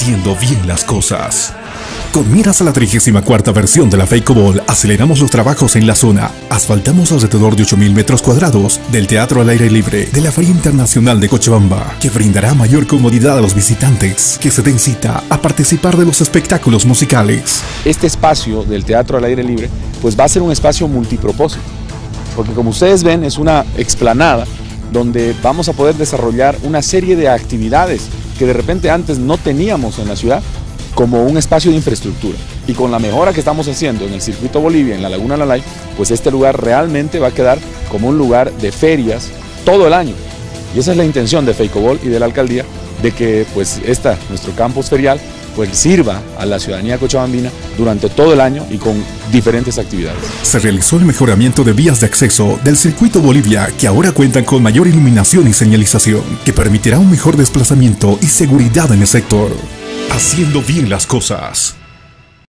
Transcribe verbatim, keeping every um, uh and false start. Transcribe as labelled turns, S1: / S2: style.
S1: haciendo bien las cosas. Con miras a la trigésima cuarta versión de la FEICOBOL, aceleramos los trabajos en la zona. Asfaltamos alrededor de ocho mil metros cuadrados del Teatro al Aire Libre de la Feria Internacional de Cochabamba, que brindará mayor comodidad a los visitantes, que se den cita a participar de los espectáculos musicales.
S2: Este espacio del Teatro al Aire Libre pues va a ser un espacio multipropósito, porque como ustedes ven es una explanada donde vamos a poder desarrollar una serie de actividades que de repente antes no teníamos en la ciudad, como un espacio de infraestructura. Y con la mejora que estamos haciendo en el Circuito Bolivia, en la Laguna Lalay, pues este lugar realmente va a quedar como un lugar de ferias todo el año. Y esa es la intención de FEICOBOL y de la alcaldía, de que pues esta, nuestro campus ferial, pues sirva a la ciudadanía cochabambina durante todo el año y con diferentes actividades.
S1: Se realizó el mejoramiento de vías de acceso del Circuito Bolivia, que ahora cuentan con mayor iluminación y señalización, que permitirá un mejor desplazamiento y seguridad en el sector. Haciendo bien las cosas.